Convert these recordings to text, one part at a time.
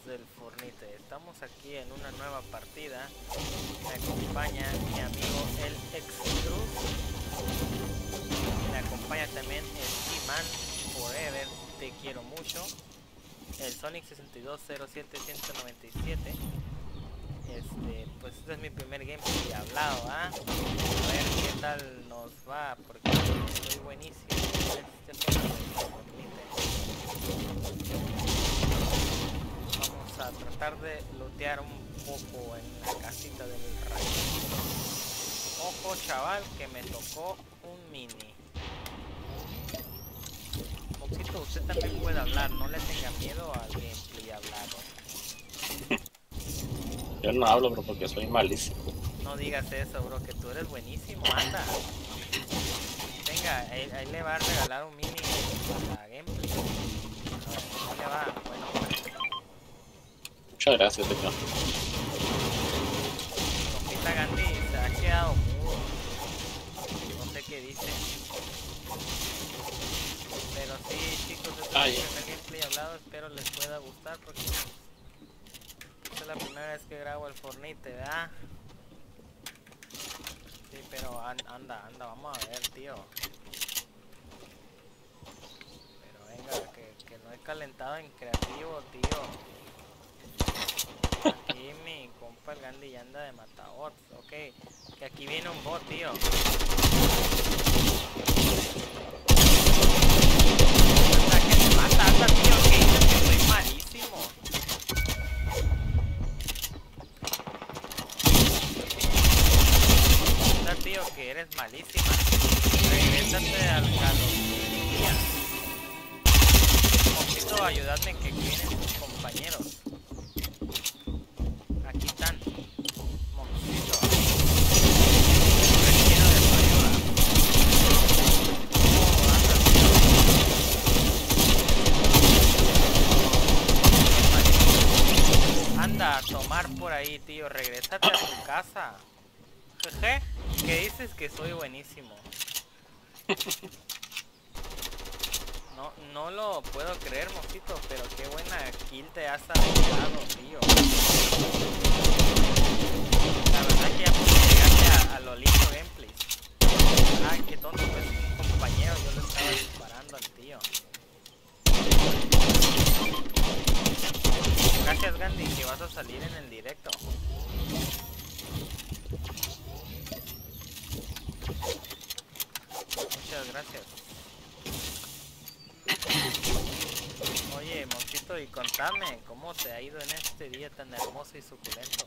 del Fornite. Estamos aquí en una nueva partida. Me acompaña mi amigo el Extrus. Me acompaña también el He-Man Forever, te quiero mucho. El Sonic 6207197. Pues este es mi primer gameplay hablado, ¿ah? A ver qué tal nos va, porque soy buenísimo en este juego del Fornite. Vamos a tratar de lootear un poco en la casita del rayo. Ojo chaval, que me tocó un mini. Moxito, usted también puede hablar, no le tenga miedo al gameplay hablado. Yo no hablo, bro, porque soy malísimo. No digas eso, bro, que tú eres buenísimo, anda. Venga, ahí le va a regalar un mini a la gameplay. A ver, ¿cómo le va? Bueno, Muchas gracias, señor. Compita Gandhi se ha quedado mudo. No sé qué dice. Pero sí, chicos, este es el gameplay hablado, espero les pueda gustar porque esta es la primera vez que grabo el Fornite, ¿verdad? Sí, pero anda, vamos a ver, tío. Pero venga, que no he calentado en creativo, tío. Aquí mi compa el Gandhi ya anda de matabots, ok. Que aquí viene un bot, tío. Anda, que me mata, anda, tío, que dices que soy malísimo. Anda, tío, que eres malísima. Regrésate a los días. Necesito ayudarme que vienen tus compañeros. Aquí están. Moxito. Requiero de tu ayuda. Anda a tomar por ahí, tío. Regrésate a tu casa. Jeje. ¿Qué dices que soy buenísimo? No lo puedo creer, Moxito, pero qué buena kill te has aventado, tío. La verdad que ya puedo llegarle a Lolito Gameplays. Ay, qué tonto, pues un compañero, yo le estaba disparando al tío. Gracias, Gandhi, que vas a salir en el directo. Muchas gracias. Oye, Moxito, y contame, ¿cómo te ha ido en este día tan hermoso y suculento?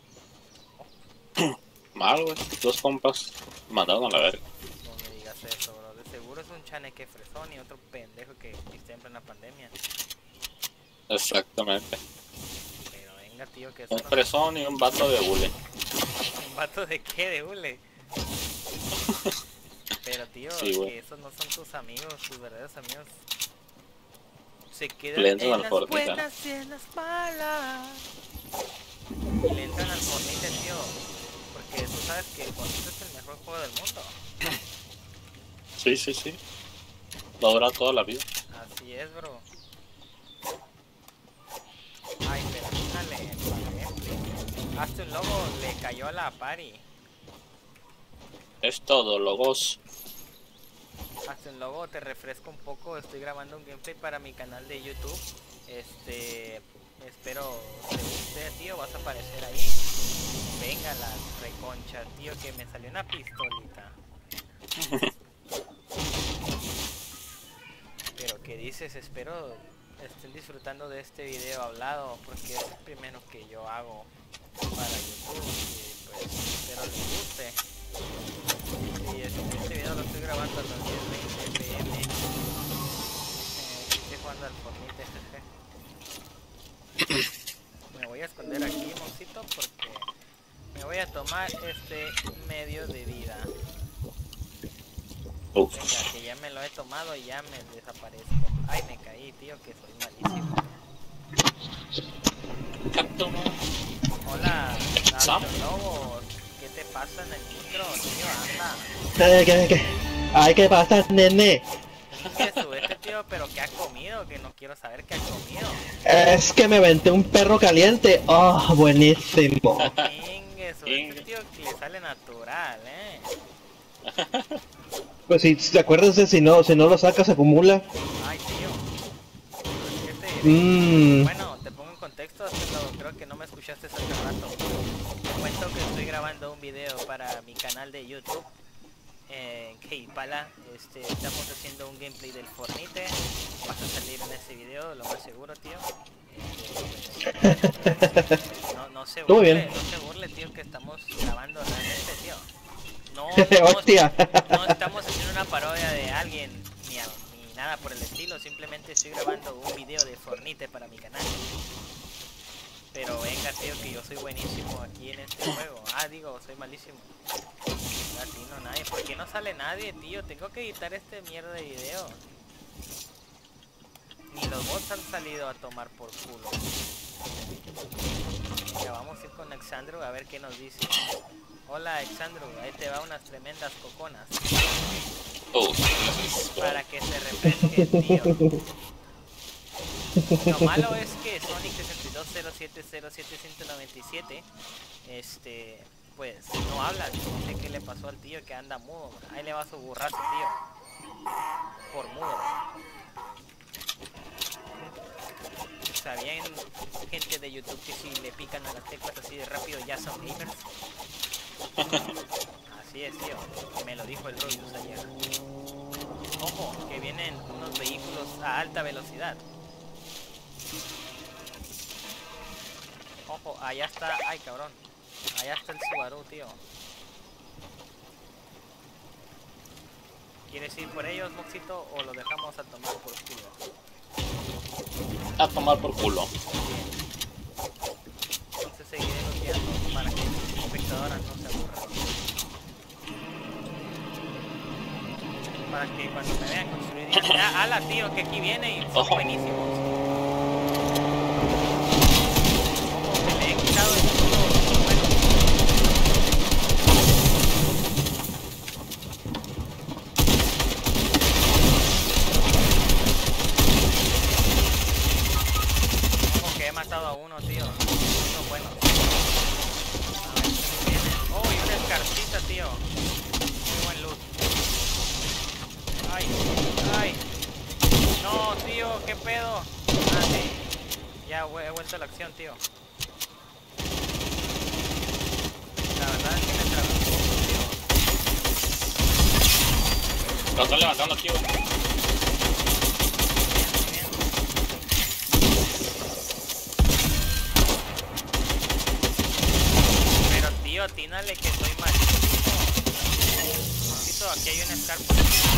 Mal, güey. Dos compas mandaron a la verga. No me digas eso, bro. De seguro es un chaneque fresón y otro pendejo que existe en plena pandemia. Exactamente. Pero venga, tío, que eso Un no... fresón y un vato de bule. ¿Un vato de qué? ¿De hule? Pero, tío, Sí, que esos no son tus amigos, tus verdaderos amigos. Se quedan Le entran en al las Fortnite, buenas y en las malas. Y le entran al Fortnite, tío. Porque tú sabes que el Fortnite es el mejor juego del mundo. Sí, sí, sí. Va a durar toda la vida. Así es, bro. Ay, pero dale, hazte un logo, le cayó a la pari. Es todo, logos. Hazte un logo, te refresco un poco. Estoy grabando un gameplay para mi canal de YouTube. Espero te guste, tío. Vas a aparecer ahí. Venga la reconcha, tío, que me salió una pistolita. Pero ¿qué dices? Espero estén disfrutando de este video hablado, porque es el primero que yo hago para YouTube y pues espero les guste. Y este video lo estoy grabando a las 10:20 pm. Estoy jugando al Fortnite, jeje. Me voy a esconder aquí, Moxito, porque me voy a tomar este medio de vida. Venga, que ya me lo he tomado y ya me desaparezco. Ay, me caí, tío, que soy malísimo. Hola, Lobos. ¿Qué te pasa en el micro, tío? Anda. ¿Qué? Ay, ¿qué pasa, nene? Que subete, tío, pero pero ¿qué ha comido? Que no quiero saber qué ha comido. Es que me aventé un perro caliente. Oh, buenísimo. Ingue, este tío que le sale natural, Pues si acuérdense, si no lo sacas, acumula. Ay, tío. Mmm. Bueno, te pongo en contexto, pero creo que no me escuchaste hace rato. Te cuento que estoy grabando un video para mi canal de YouTube. Keipala, estamos haciendo un gameplay del Fortnite. Vas a salir en ese video, lo más seguro, tío. No se burle, tío, que estamos grabando realmente, tío. No estamos haciendo una parodia de alguien ni nada por el estilo, simplemente estoy grabando un video de Fortnite para mi canal. Pero venga, tío, que yo soy buenísimo aquí en este juego. Digo, soy malísimo. Latino, nadie. ¿Por qué no sale nadie, tío? Tengo que editar este mierda de video. Ni los bots han salido a tomar por culo. Ya vamos a ir con Exandro a ver qué nos dice. Hola, Exandro, ahí te va unas tremendas coconas. Para que se refresque, tío. Lo malo es que Sonic 62070797 pues no habla, no sé qué le pasó al tío que anda mudo. Ahí le va su burrazo, tío. Por mudo. ¿Sabían, gente de YouTube, que si le pican a las teclas así de rápido ya son gamers? Así es, tío. Me lo dijo el Rubius ayer. Ojo, que vienen unos vehículos a alta velocidad. Ojo, allá está. Ay, cabrón. Allá está el Subaru, tío. ¿Quieres ir por ellos, Moxito, o lo dejamos a tomar por culo? A tomar por culo. Bien. Entonces seguiré bloqueando para que las espectadoras no se aburran. Para que cuando me vean construir digan, ala, tío, que aquí viene y son buenísimos. Como que le he quitado el escudo, bueno. Como que he matado a uno, tío. Son buenos. A ver qué viene. Oh, y una escarcita, tío. Muy buen loot. Ay, ay. No, tío, qué pedo. Sí. Ya he vuelto a la acción, tío. La verdad es que me trabé un poco, tío. Lo están levantando aquí, güey. Bien. Pero tío, atínale que soy malísimo. Aquí hay una escarpa.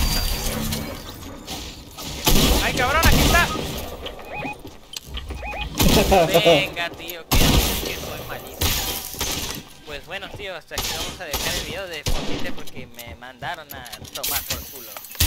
¡Ay, cabrón! ¡Aquí está! Venga, tío, ¿qué dices que soy malísimo? Pues bueno, tío, hasta aquí vamos a dejar el video de Fortnite porque me mandaron a tomar por culo.